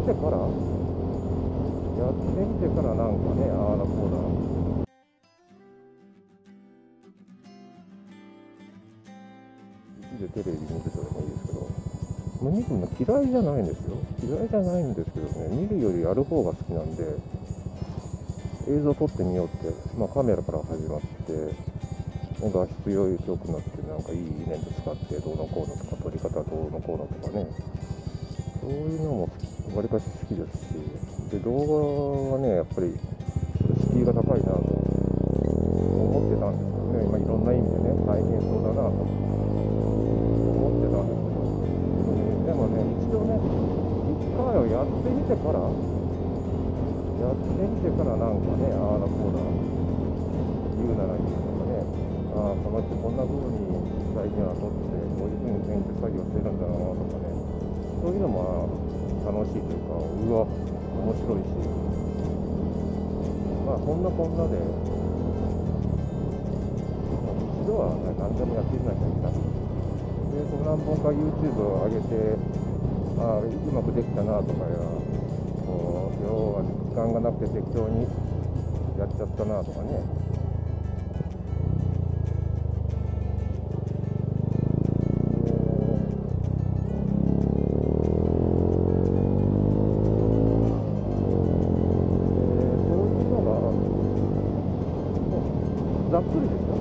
てから、なんかね、ああだこうだ。でテレビ見てたらもいいですけど、見るの嫌いじゃないんですよ。嫌いじゃないんですけどね、見るよりやる方が好きなんで、映像撮ってみようって、カメラから始まって、画質良くなって、なんかいいレンズ使ってどうのこうのとか、撮り方どうのこうのとかね、そういうのもわりかし好きですし、で動画はね、やっぱり敷居が高いなと思ってたんですけどね、いろんな意味でね、大変そうだなと思ってたんですけど、でもね、一度ね、一回をやってみてから、なんかね、ああだこうだ、言うなら言うとかね、ああ、この人こんな風に最近は撮って、こういう風に編集作業してるんだなとかね、そういうのも楽しいというか、うわ、面白いし、こんなで、一度は何でもやってみなきゃいけない。で、何本か YouTube を上げて、うまくできたなとかや、要は時間がなくて適当にやっちゃったなとかね。ざっくりですけど、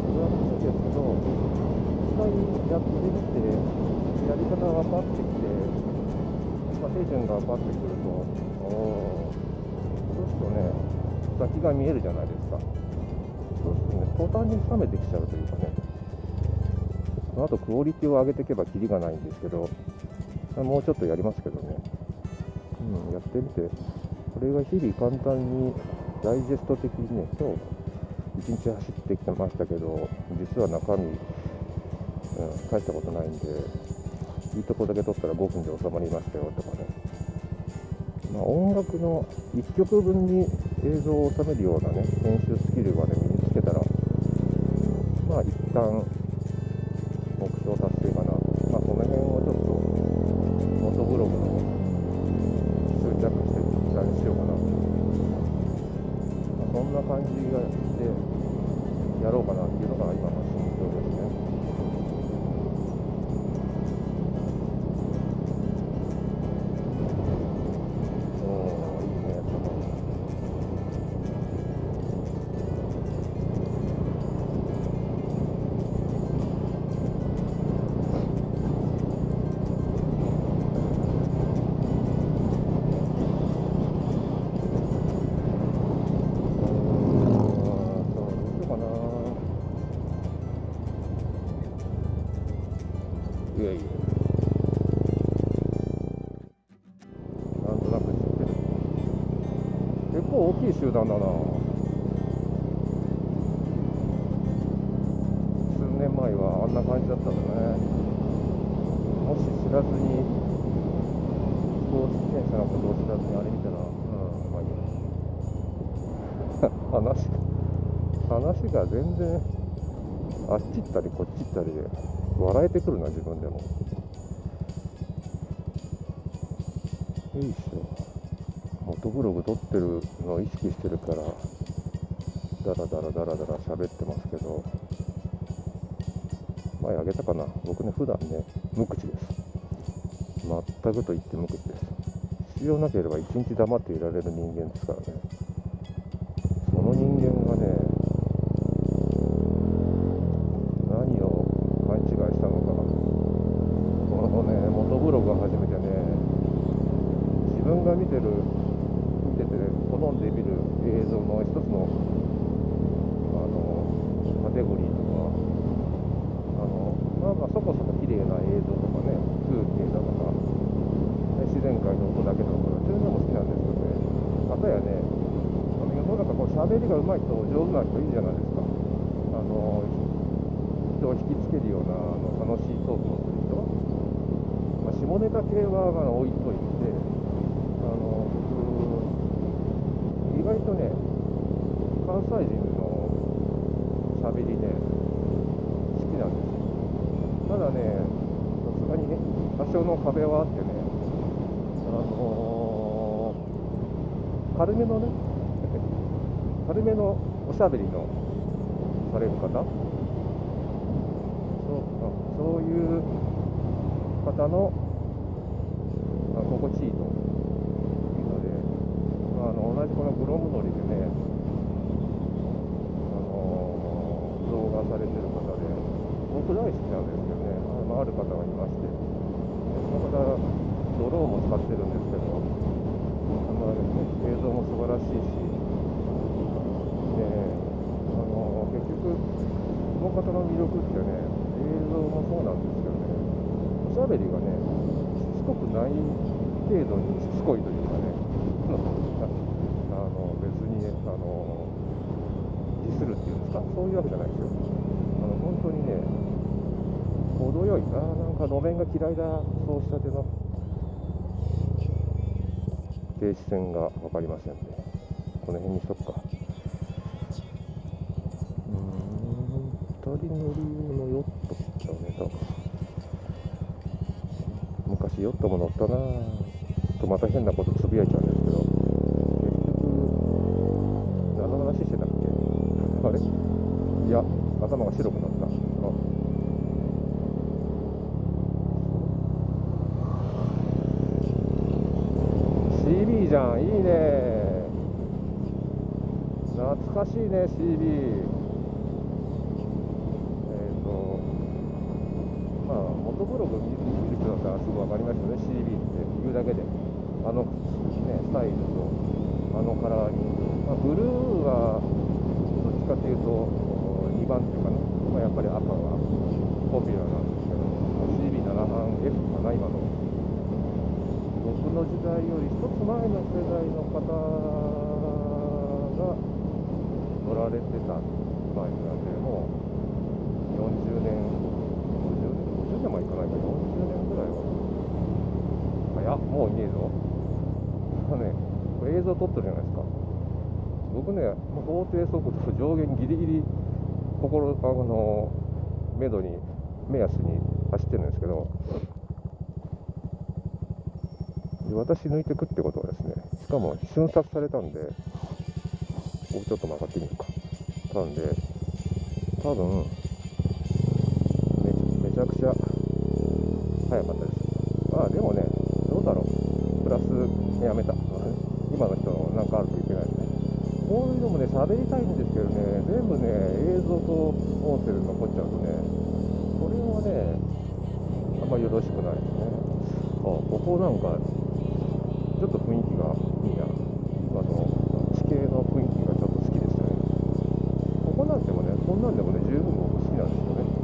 実際やってみて、やり方が分かってきて、手順が分かってくると、ちょっとね、先が見えるじゃないですか。そうするとね、途端に冷めてきちゃうというかね、あとクオリティを上げていけばキリがないんですけど、もうちょっとやりますけどね、やってみて、これが日々簡単にダイジェスト的にね、今日1日走ってきてましたけど、実は中身、大したことないんで、いいとこだけ撮ったら5分で収まりましたよとかね、音楽の1曲分に映像を収めるようなね、編集スキルがね、身につけたら、一旦目標達成かな。その辺をちょっと、ノートブログの執着して何しようかな。そんな感じでやろうかなっていうのが今の心境ですね。いやいや、なんとなく知ってる。結構大きい集団だな。数年前はあんな感じだったんだね。もし知らずに、スポーツ自転車のことを知らずにあれ見たら、いいや。話が全然あっち行ったりこっち行ったりで笑えてくるな、自分でも。よいしょ。モトブログ撮ってるのを意識してるから、ダラダラ喋ってますけど、前あげたかな。僕ね、普段ね、無口です。全くと言って無口です。必要なければ一日黙っていられる人間ですからね。その人間がね、何を勘違いしたのか。このね、モトブログを始めてね、自分が見てて好んで見る映像の一つのカテゴリーとか、そこそこ綺麗な映像とかね、風景だとか、自然界の音だけだとか、そういうのも好きなんですけどね、かたやね、世の中こう喋りが上手い人、上手な人いいじゃないですか。人を引きつけるような楽しいトークをする人、下ネタ系は置いといて、僕、意外とね、関西人の喋りね、好きなんですよ。ただね、さすがにね、多少の壁はあってね、 軽めのね軽めのおしゃべりのされる方、そういう方の心地いいというので、同じこのグロムノリでね、動画されてる方で、僕大好きなんですけどね、ある方がいまして、その方、ドローンも使ってるんですけど、映像も素晴らしいし、結局、この方の魅力ってね、映像もそうなんですけどね、おしゃべりがね、しつこくない程度にしつこいというかね、別にね、ディスるっていうんですか、そういうわけじゃないですよ。本当にね、程よい、なんか路面が嫌いだ、そうしたての停止線が分かりませんね。この辺にしとくか。2人乗り用のヨットだよね、多分。昔ヨットも乗ったなぁとまた変なことつぶやいちゃうんですけど、結局何の話してたっけあれ、いや頭が白くなった。CB じゃん、いいね、懐かしいね CB。モトブログ見る人だったらすぐ分かりますよね、CB って言うだけで。スタイルとカラーリング、ブルーはどっちかというと2番手かな、やっぱり赤がポピュラーなんですけど、CB7 班 F かな、今の僕の時代より一つ前の世代の方が乗られてたバイクなんで、もう40年50年もいかないか、40年ぐらいは、いやもういねえぞこれ映像撮ってるじゃないですか。僕ね、法定速度上限ギリギリ目安に走ってるんですけど、で私抜いてくってことはですね、しかも瞬殺されたんで、僕ちょっと曲がってみるか。なんで多分めちゃくちゃ速かったです。でもね、どうだろう、プラスやめた今の人なんかあるといけないですね。こういうのもね、喋りたいんですけどね、全部ね、映像と音声で残っちゃうとね、これはね、あんまりよろしくないですね。ここなんか、ちょっと雰囲気がいいな。今の地形の雰囲気がちょっと好きでしたね。ここなんでもね、こんなんでもね、十分僕好きなんですよね。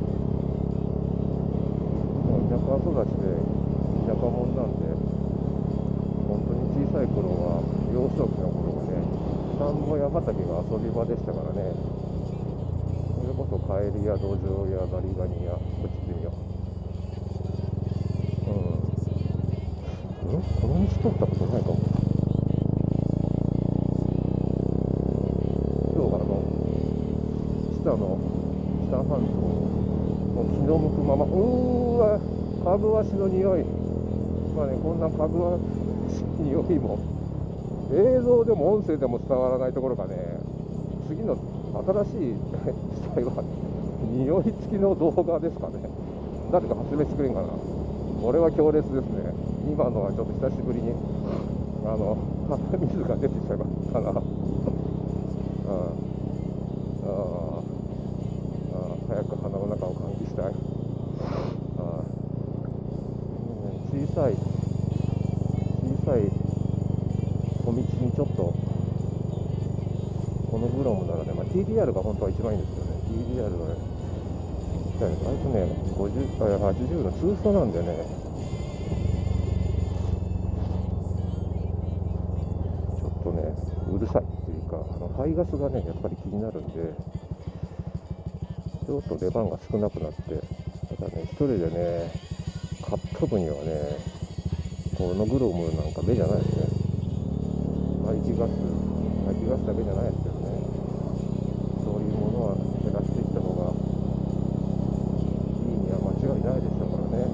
田舎育ちで、田舎者なんで、本当に小さい頃は、幼少期の頃はね、田んぼや畑が遊び場でしたからね、それこそカエルやドジョウやザリガニや、こっち行ってみよう。この道通ったことないかも。今日北半島の気の向くまま、かぐわしの匂い。こんなかぐわしい匂いも映像でも音声でも伝わらないところがね、次の新しい時代は匂い付きの動画ですかね。誰か発明してくれんかな。これは強烈ですね。今のはちょっと久しぶりに鼻水が出てしまったな早く鼻の中を換気したい。小さい小道にちょっと、このグロムならね、TDR が本当は一番いいんですけどね、TDR がね、80の通奏なんでね、ちょっとね、うるさいっていうか、排ガスがね、やっぱり気になるんで、ちょっと出番が少なくなって、ただね、一人でね、買った分にはね、このグロムなんか目じゃないですね。排気ガスだけじゃないですけどね、そういうものは減らしていった方がいいには間違いないでしょうからね。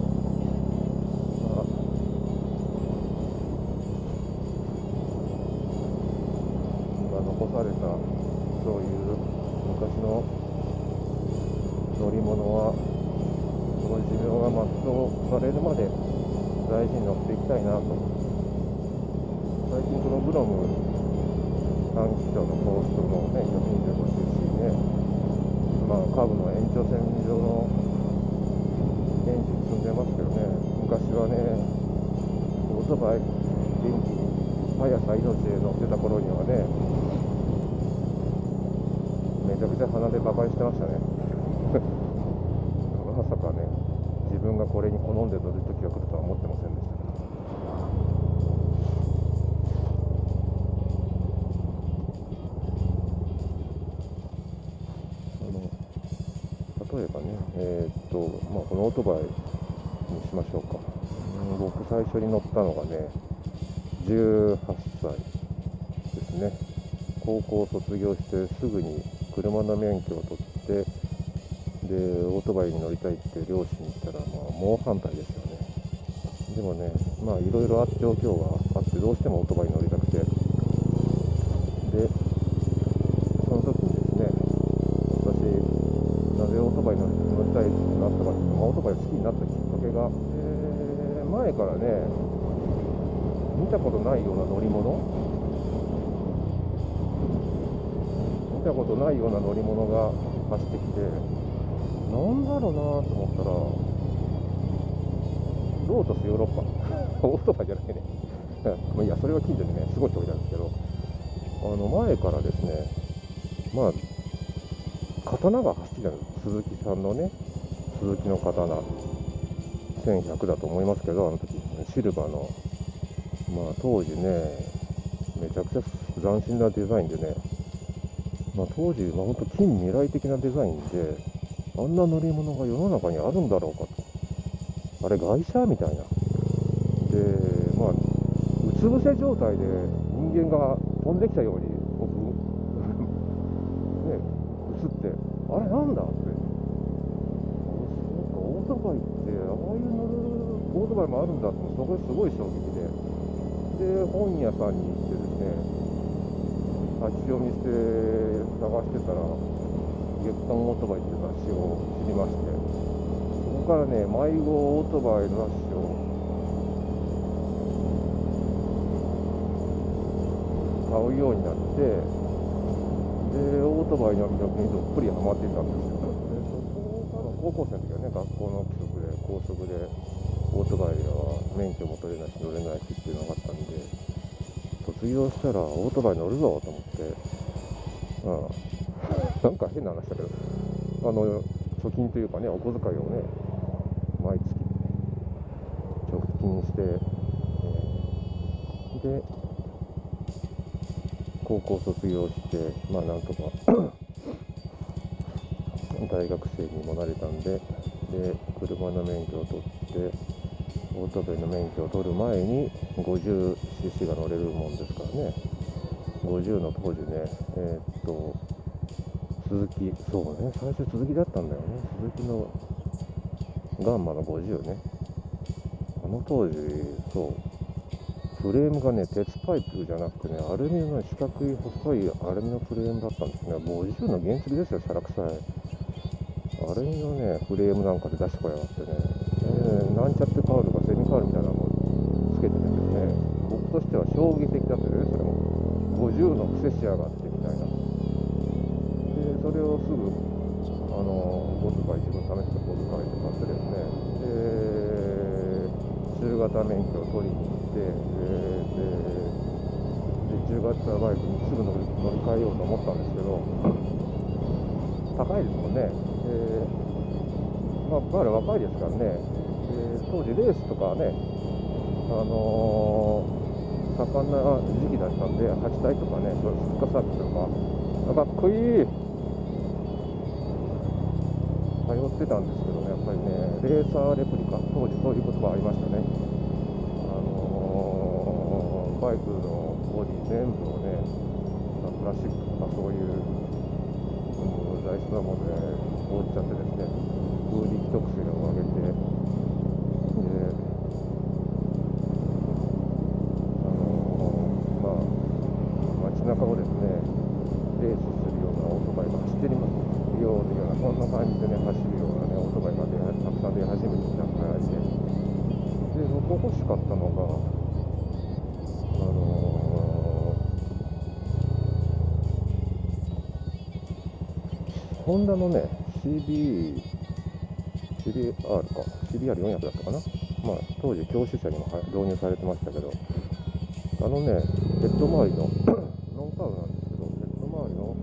残されたそういう昔の乗り物はその寿命が全うされるまで大事に乗っていきたいなと。最近このブロム短期長のコーストのね 125cc ね、カブの延長線上のエンジン積んでますけどね、昔はねオートバイ元気に速さ命で乗ってた頃にはね、めちゃくちゃ鼻でバカにしてましたねまさかね自分がこれに好んで乗る時が来るとは思ってませんでした。例えばね、このオートバイにしましょうか。僕最初に乗ったのがね18歳ですね。高校を卒業してすぐに車の免許を取って、でオートバイに乗りたいって両親に言ったら猛反対ですよね。でもねいろいろ状況があってどうしてもオートバイに乗りたくて、でその時にですね、私なぜオートバイに乗りたいってなったかっていうと、オートバイ好きになったきっかけが、前からね見たことないような乗り物、見たことないような乗り物が走ってきて、なんだろうなと思ったらロータスヨーロッパオートバイじゃないねいやそれは近所にねすごい人がいたんですけど、前からですね刀が走ってたんです。鈴木さんのね、鈴木の刀1100だと思いますけど、あの時シルバーの当時ねめちゃくちゃ斬新なデザインでね、当時本当近未来的なデザインで、あんな乗り物が世の中にあるんだろうかと、あれ外車みたいなで、うつ伏せ状態で人間が飛んできたように僕ね映って、あれなんだって、そうかオートバイってああいう乗るオートバイもあるんだって、そこすごい衝撃で、本屋さんに行ってですね立ち読みして探してたら月刊オートバイっていう雑誌を知りまして、そこからね迷子オートバイの雑誌を買うようになって、でオートバイの魅力にどっぷりハマっていたんですけど、そこから高校生の時はね学校の規則で校則でオートバイは免許も取れないし乗れないしっていうのがあったんで、卒業したらオートバイ乗るぞと思って、なんか変な話だけど貯金というかねお小遣いをね毎月貯金して、で高校卒業してなんとか大学生にもなれたんで、車の免許を取ってオートバイの免許を取る前に 50cc が乗れるもんですからね。50の当時ね鈴木、そうね最初鈴木だったんだよね。鈴木のガンマの50ね、あの当時そうフレームがね鉄パイプじゃなくてねアルミの四角い細いアルミのフレームだったんですね。50の原付ですよ、シャラ臭いアルミのねフレームなんかで出してこやがってね、なんちゃってカールかセミカールみたいなのもつけててですね、僕としては衝撃的だったね。それも50の癖しやがってみたいな。でそれをすぐ小遣い、自分試した小遣いで買ってですね、中型免許を取りに行って、中型バイクにすぐ乗り換えようと思ったんですけど、高いですもんね。彼は若いですからね、当時レースとかね盛んな時期だったんで、8体とかね、そういうフッカサービスとか、かっこいい通ってたんですけどね、やっぱりね、レーサーレプリカ、当時そういう言葉ありましたね。バイクのボディ全部をね、プラスチックとかそういう、材質なもので覆っちゃってですね、空力特性を上げて、街中をですねでね、走るようなね、オートバイがたくさん出始めてきたからで、僕欲しかったのが、ホンダのね、CBR か、CBR400 だったかな。まあ、当時、教習車にも導入されてましたけど、ヘッド周りのノンカーブなんですけど、ヘッド周りの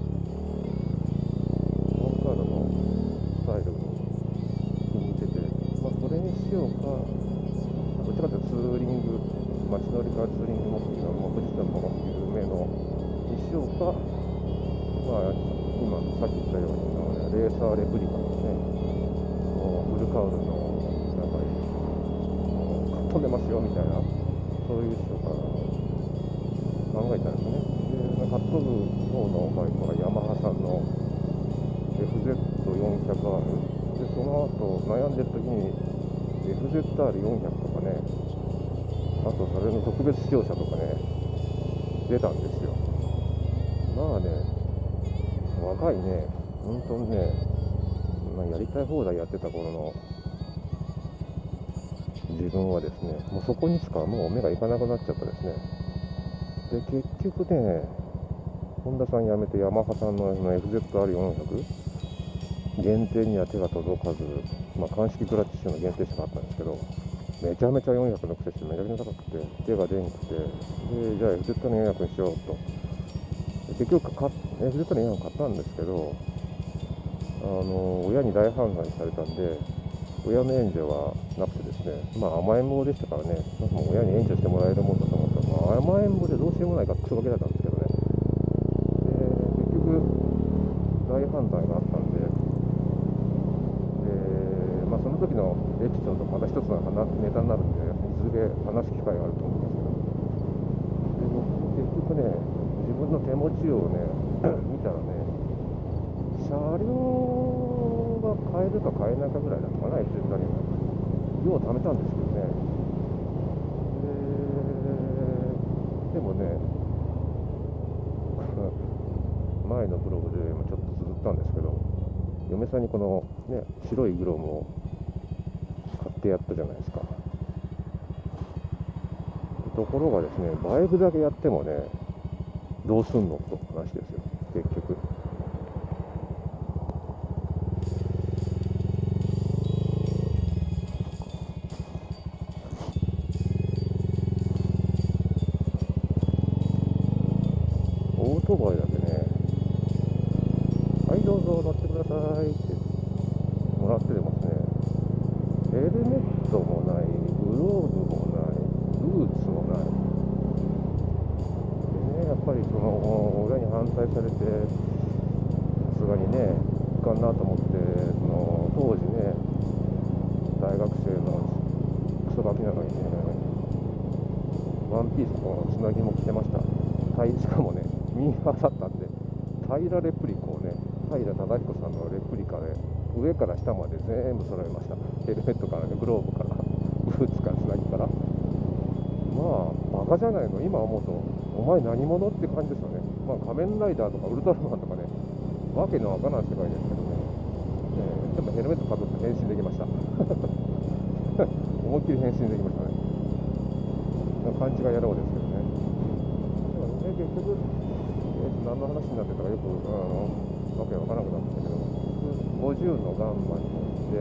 ノンカーブのスタイルに気に入ってて、まあ、それにしようか、どっちかというとツーリング、街乗りからツーリング目的の、富士山の有名のにしようか、まあ、今さっき言ったように、レーサーレプリカのね、フルカウルのなんか飛んでますよみたいな、そういう人から考えたんですね。で、カット部方のバイクはヤマハさんの FZ400R で、その後悩んでる時に FZR400 とかね、あとそれの特別仕様車とかね、出たんですよ。まあね、若いね、本当にね、やりたい放題やってた頃の自分はですね、もうそこにしかもう目がいかなくなっちゃったですね。で、結局ね、ホンダさん辞めてヤマハさんの FZR400 限定には手が届かず、まあ、鑑識クラッチ種の限定車があったんですけど、めちゃめちゃ400のクセしてめちゃめちゃ高くて手が出んくて、で、じゃあ FZ の400にしようと。結局FZ の400買ったんですけど、親に大反対されたんで、親の援助はなくてですね、まあ甘えん坊でしたからね、もう親に援助してもらえるもんだと思ったら、まあ、甘えん坊でどうしようもないからクソガキだったんですけどね。で、結局大反対があったんで、まあ、その時のエピソードまた一つのネタになるんで、いずれ話す機会があると思うんですけど、で、僕結局ね、自分の手持ちをね見たらね、車両が買えるか買えないかぐらいだったかな、FZ にも。よう貯めたんですけどね。でもね、前のブログでもちょっと綴ったんですけど、嫁さんにこのね、白いグロムを買ってやったじゃないですか。ところがですね、バイクだけやってもね、どうすんのと話ですよ、結局。オートバイだけね、はいどうぞ乗ってくださいってもらってでますね、ヘルメットもない、グローブもない、ブーツもない。でね、やっぱりその親に反対されて、さすがにね、いかんなと思って、当時ね、大学生のクソガキなのにね、ワンピースのつなぎも着てました。しかもね、ミーハーだったんで、平レプリコをね、平忠彦さんのレプリカで、上から下まで全部揃えました。ヘルメットからね、グローブから、ブーツからつなぎから。まあ、バカじゃないの、今思うと、お前何者って感じですよね。まあ、仮面ライダーとかウルトラマンとかね、わけのわからない世界ですけどね。でもヘルメットかぶって変身できました。思いっきり変身できましたね。勘違い野郎ですけどね。で結局、何の話になってたかよくわけわからなくなったけど、50のガンマに乗って、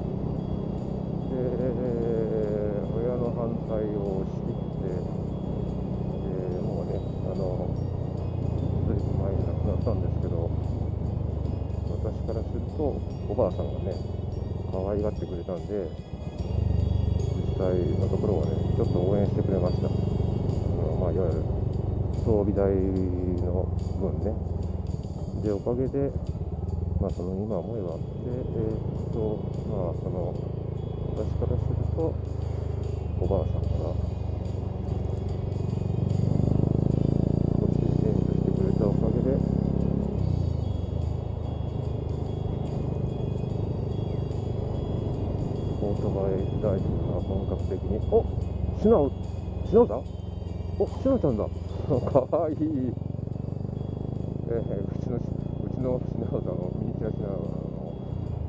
親の反対を押し切って、もうね、ずいぶん前に亡くなったんですけど、私からすると、おばあさんがね、可愛がってくれたんで、実際のところはね、ちょっと応援してくれました。まあ、いわゆる装備代の分ね。で、おかげで、まあ、その今思えば、まあ、私からすると、おばあさんが少し援助してくれたおかげで、オートバイライフが本格的に、シナさんシナちゃんだかわいい。うちのシナさんのミニチュアシナの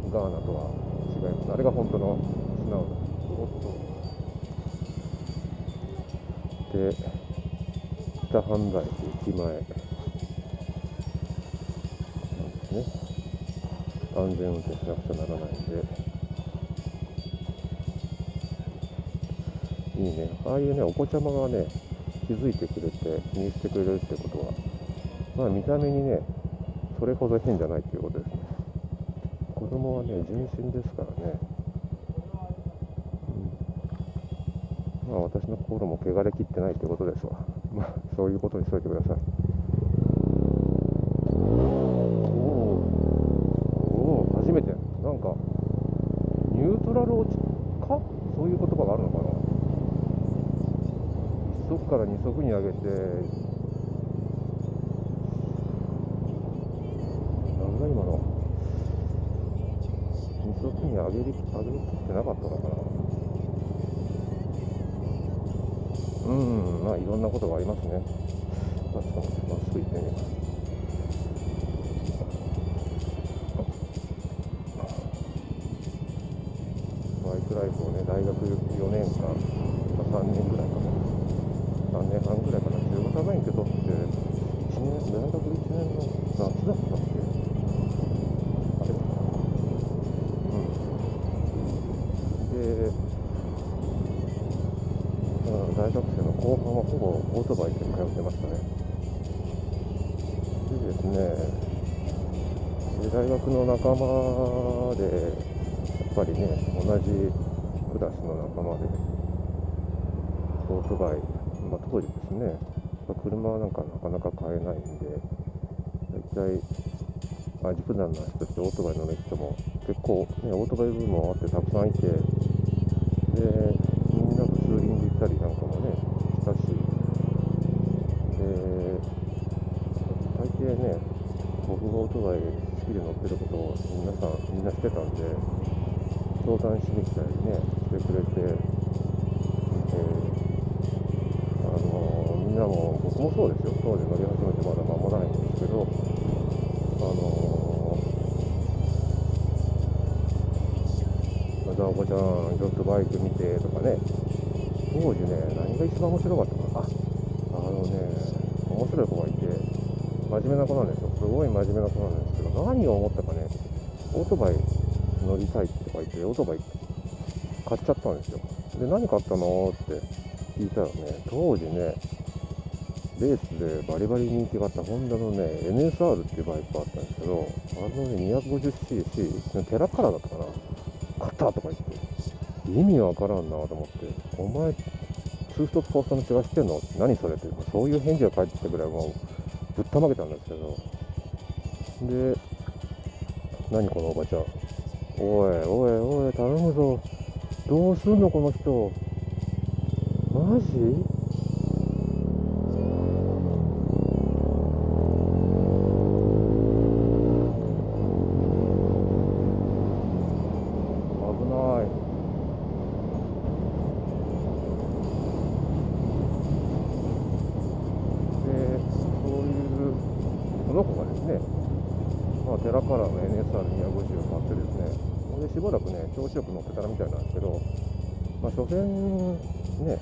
ガーナとは違います。あれが本当の素直なで、北半田駅駅前なんですね。安全運転しなくちゃならないんで、いいね。ああいうね、お子ちゃまがね、気づいてくれて気にしてくれるってことは、まあ見た目にね、それほど変じゃないっていうことですね。子供はね、純真ですからね。まあ私の心も汚れきってないってことですわ。まあそういうことにしといてください。おお、初めて。なんかニュートラル落ちか、そういう言葉があるのかな。一足から二足に上げて、なんだ今の、二足に上げきってなかったのかな。まあいろんなことがありますね。まっすぐ行ってみます。バイクライフをね、大学4年間、3年ぐらいかな、3年半ぐらいかな、中型免許取って、大学1年の夏だったっけ、あれ、で、大学生の後半はほぼオートバイで通ってましたね。でですね、大学の仲間で、やっぱりね、同じクラスの仲間で、オートバイ、まあ、当時ですね、車なんかなかなか買えないんで、大体、アジプダンの人たちオートバイ乗る人も結構、ね、オートバイブームもあってたくさんいて、で、みんなとツーリング行ったりなんかもね、したし、で、大抵ね、僕がオートバイ好きで乗ってることをみんなしてたんで、相談しに来たりね、してくれて、みんなも、僕もそうですよ、当時乗り始めてまだ間もないんですけど、じゃあおばちゃん、ちょっとバイク見てとかね、当時ね、何が一番面白かったかな、面白い子がいて、真面目な子なんですよ、すごい真面目な子なんですけど、何を思ったかね、オートバイ乗りたいとか言って、オートバイ買っちゃったんですよ。で、何買ったのって聞いたらね、当時ね、レースでバリバリ人気があったホンダのね、NSR っていうバイクがあったんですけど、あのね、250cc、テラカラーだったかな、買ったとか言って、意味わからんなと思って、お前、ツーストップフォーストの違い知ってんのって何それって、そういう返事が返ってきたぐらいもうぶったまげたんですけど、で、何このおばちゃん、おいおいおい、頼むぞ、どうすんのこの人、マジ危ない。で、そういうこの子がですね、まあ、テラカラーの NSR250 を買ってですね、でしばらくね、調子よく乗ってたらみたいなんですけど、まあ、所詮ね、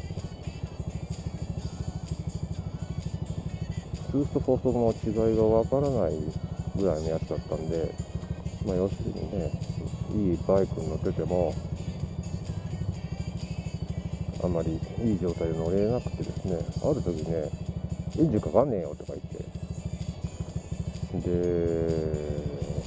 ツーストフォーストの違いがわからないぐらいのやつだったんで、まあ、要するにね、いいバイクに乗ってても、あんまりいい状態で乗れなくてですね、ある時ね、エンジンかかんねえよとか言って、で、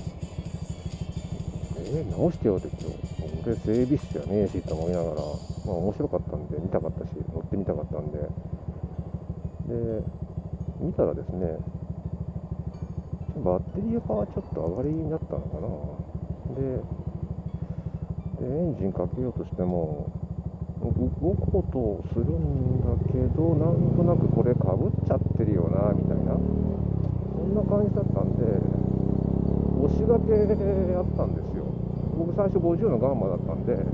直してよって言って、俺整備士じゃねえしと思いながら、まあ面白かったんで見たかったし、乗ってみたかったんで、で、見たらですね、バッテリーがちょっと上がりになったのかな。で、エンジンかけようとしても、動こうとするんだけど、なんとなくこれかぶっちゃってるよな、みたいな。そんな感じだったんで、押しがけあったんですよ。僕最初50のガンマだったんで、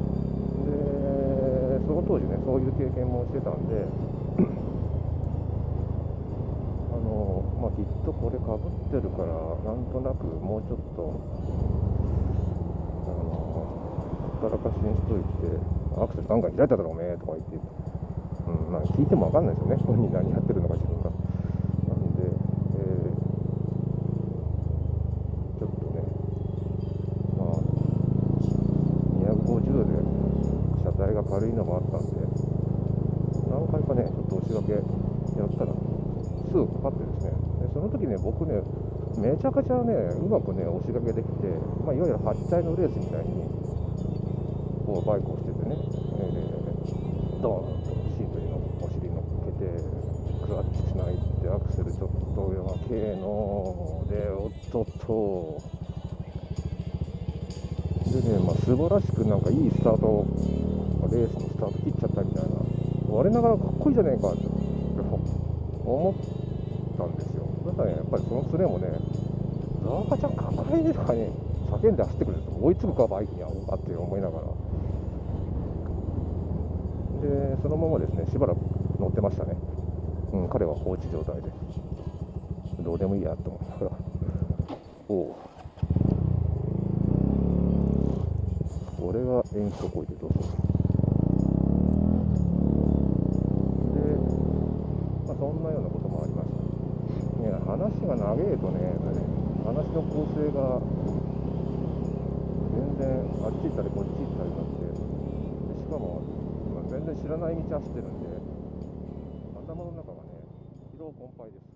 その当時ね、そういう経験もしてたんで、まあ、きっとこれかぶってるから、なんとなくもうちょっとったらかしにしといて、アクセルガンガン開いただろおめえとか言って、まあ、聞いても分かんないですよね、本人何やってるのか自分が。なんで、ちょっとね、まあ、250で車体が軽いのもあったんで、何回かね、ちょっと押し掛けやったら、すぐかかってですね、でその時ね、僕ね、めちゃくちゃね、うまくね、押し掛けできて、まあ、いわゆる8体のレースみたいに、こうバイクをしててね、ドーンとシートにお尻乗っけて、クラッチつないで、アクセルちょっと弱けので、おっとっと。でね、まあ、素晴らしくなんかいいスタート、レースのスタート切っちゃったみたいな、我ながらかっこいいじゃねえかって思ったんですよ。だからね、やっぱりその連れもね、ザワカちゃんかっこいいとかね、叫んで走ってくると追いつくかバイクに合うかって思いながら。で、そのままですね、しばらく乗ってましたね。彼は放置状態で。どうでもいいやと思いながら。おう。これが遠足こいでどうぞ。で、まあ、そんなようなこともありました。ね、話が長えとね、話の構成が全然あっち行ったりこっち行ったりになって、でしかも、全然知らない道走ってるんで、頭の中がね、疲労困憊です。